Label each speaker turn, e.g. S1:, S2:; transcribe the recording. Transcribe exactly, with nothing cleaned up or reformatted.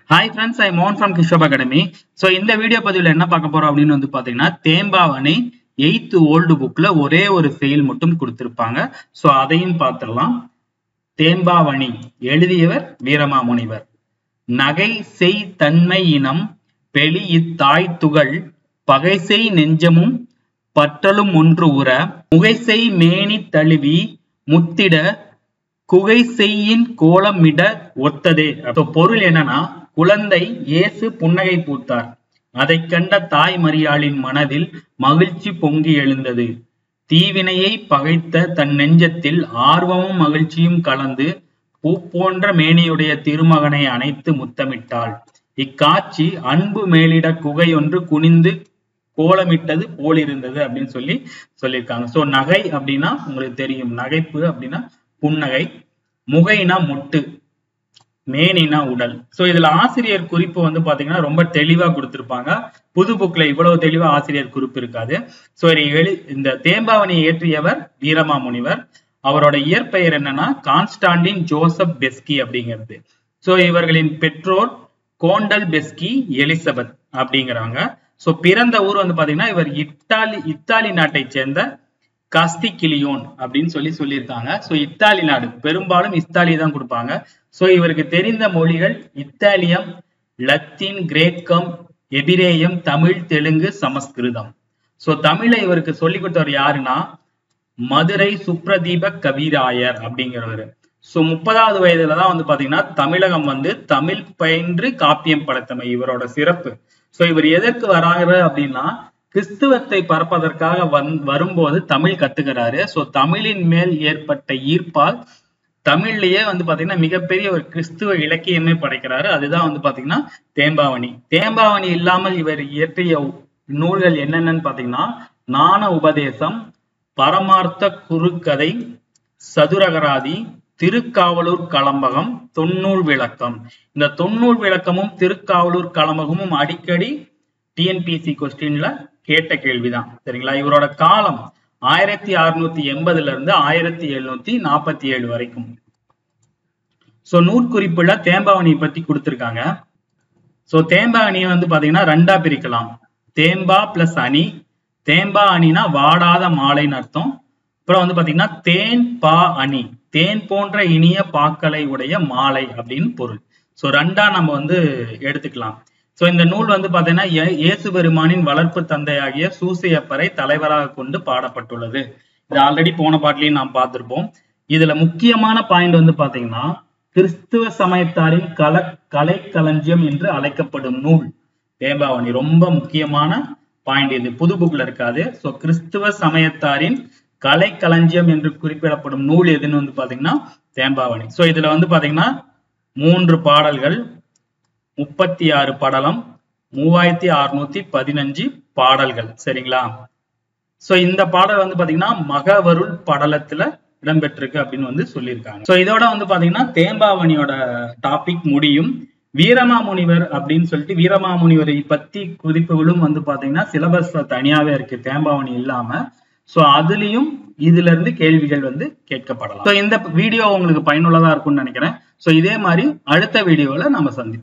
S1: Hi friends, I am Mohan from Kishop Academy. So இந்த video பதிவுல என்ன பார்க்க போறோம் அப்படின்னு வந்து பாத்தீங்கன்னா தேம்பாவணி எய்த் ஓல்டு புக்ல ஒரே ஒரு ஃபெயில் மட்டும் கொடுத்திருப்பாங்க. சோ அதையும் பார்த்துடலாம். தேம்பாவணி எழுதியவர் வீரமாமுனிவர். நகை செய் தன்மை இனம் பெளி இத்தாய் துகள் பகைசெய் நெஞ்சமும் பற்றலும் ஒன்று உற முகைசெய் மேனி தழுவி முத்திட குகை செய்யின் கோலமிட ஒத்ததே. பொருள் என்னன்னா, குழந்தை இயேசு புன்னகை பூத்தார். அதை கண்ட தாய் மரியாளின் மனதில் மகிழ்ச்சி பொங்கி எழுந்தது. தீவினையை பகைத்த தன் நெஞ்சத்தில் ஆர்வமும் மகிழ்ச்சியும் கலந்து பூ போன்ற மேனியுடைய திருமகனை அணைத்து முத்தமிட்டாள். இக்காட்சி அன்பு மேலிட குகை ஒன்று குனிந்து கோலமிட்டது போலிருந்தது அப்படின்னு சொல்லி சொல்லியிருக்காங்க. சோ நகை அப்படின்னா உங்களுக்கு தெரியும், நகைப்பு அப்படின்னா புன்னகை, முகைனா முட்டு, மேனினா உடல். சோ இதுல ஆசிரியர் குறிப்பு வந்து பாத்தீங்கன்னா ரொம்ப தெளிவா கொடுத்திருப்பாங்க. புது புக்ல இவ்வளவு தெளிவா ஆசிரியர் குறிப்பு இருக்காது. சோ எழு இந்த தேம்பாவணியை இயற்றியவர் வீரமாமுனிவர். அவரோட இயற்பெயர் என்னன்னா கான்ஸ்டாண்டின் ஜோசப் பெஸ்கி அப்படிங்கிறது. சோ இவர்களின் பெற்றோர் கோண்டல் பெஸ்கி எலிசபெத் அப்படிங்கிறாங்க. சோ பிறந்த ஊர் வந்து பாத்தீங்கன்னா இவர் இத்தாலி இத்தாலி நாட்டை சேர்ந்த காஸ்டிகிலியோன் அப்படின்னு சொல்லி சொல்லியிருக்காங்க. சோ இத்தாலி நாடு பெரும்பாலும் இத்தாலி தான் கொடுப்பாங்க. சோ இவருக்கு தெரிந்த மொழிகள் இத்தாலியம், லத்தீன், கிரேக்கம், எபிரேயம், தமிழ், தெலுங்கு, சமஸ்கிருதம். சோ தமிழை இவருக்கு சொல்லி கொடுத்தவர் யாருன்னா மதுரை சுப்ரதீப கவிராயர் அப்படிங்கிறவர். சோ முப்பதாவது வயதுலதான் வந்து பாத்தீங்கன்னா தமிழகம் வந்து தமிழ் பயின்று காப்பியம் படைத்தமை இவரோட சிறப்பு. சோ இவர் எதற்கு வராரு அப்படின்னா கிறிஸ்துவத்தை பரப்பதற்காக வந் வரும்போது தமிழ் கத்துக்கிறாரு. சோ தமிழின் மேல் ஏற்பட்ட ஈர்ப்பால் தமிழ்லயே வந்து பாத்தீங்கன்னா மிகப்பெரிய ஒரு கிறிஸ்துவ இலக்கியமே படைக்கிறாரு. அதுதான் வந்து பாத்தீங்கன்னா தேம்பாவணி. தேம்பாவணி இல்லாமல் இவர் இயற்றிய நூல்கள் என்னென்னு பாத்தீங்கன்னா ஞான உபதேசம், பரமார்த்த குறுக்கதை, சதுரகராதி, திருக்காவலூர் கலம்பகம், தொன்னூல் விளக்கம். இந்த தொன்னூல் விளக்கமும் திருக்காவலூர் கலம்பகமும் அடிக்கடி டிஎன்பிஎஸ்சி கொஸ்டின்ல கேட்ட கேள்விதான். சரிங்களா? இவரோட காலம் ஆயிரத்தி அறுநூத்தி எண்பதுல இருந்து ஆயிரத்தி எழுநூத்தி நாற்பத்தி ஏழு வரைக்கும். சோ நூற்குறிப்புல தேம்பாவணியை பத்தி கொடுத்திருக்காங்க. சோ தேம்பாவணியை வந்து பாத்தீங்கன்னா ரெண்டா பிரிக்கலாம். தேம்பா பிளஸ் அணி. தேம்பா அணினா வாடாத மாலைன்னு அர்த்தம். அப்புறம் வந்து பாத்தீங்கன்னா தேன் பா அணி, தேன் போன்ற இனிய பாக்களை உடைய மாலை அப்படின்னு பொருள். சோ ரெண்டா நம்ம வந்து எடுத்துக்கலாம். சோ இந்த நூல் வந்து பாத்தீங்கன்னா இயேசு பெருமானின் வளர்ப்பு தந்தையாகிய சூசையப்பரை தலைவராக கொண்டு பாடப்பட்டுள்ளது. இது ஆல்ரெடி போன பாட்டிலையும் நாம் பார்த்திருப்போம். இதுல முக்கியமான பாயிண்ட் வந்து பாத்தீங்கன்னா கிறிஸ்துவ சமயத்தாரின் கல கலை களஞ்சியம் என்று அழைக்கப்படும் நூல் தேம்பாவணி. ரொம்ப முக்கியமான பாயிண்ட் இது, புது புக்ல இருக்காது. சோ கிறிஸ்துவ சமயத்தாரின் கலை களஞ்சியம் என்று குறிப்பிடப்படும் நூல் எதுன்னு வந்து பாத்தீங்கன்னா தேம்பாவணி. சோ இதுல வந்து பாத்தீங்கன்னா மூன்று பாடல்கள், முப்பத்தி ஆறு படலம், மூவாயிரத்தி அறுநூத்தி பதினஞ்சு பாடல்கள். சரிங்களா? சோ இந்த பாடல் வந்து பாத்தீங்கன்னா மகவருள் படலத்துல இடம்பெற்றிருக்கு அப்படின்னு வந்து சொல்லியிருக்காங்க. சோ இதோட வந்து பாத்தீங்கன்னா தேம்பாவணியோட டாபிக் முடியும். வீரமாமுனிவர் அப்படின்னு சொல்லிட்டு வீரமாமுனிவரை பத்தி குறிப்புகளும் வந்து பாத்தீங்கன்னா சிலபஸ்ல தனியாவே இருக்கு தேம்பாவணி இல்லாம. சோ அதுலயும் இதுல இருந்து கேள்விகள் வந்து கேட்கப்படலாம். சோ இந்த வீடியோ உங்களுக்கு பயனுள்ளதா இருக்கும்னு நினைக்கிறேன். சோ இதே மாதிரி அடுத்த வீடியோல நம்ம சந்திப்போம்.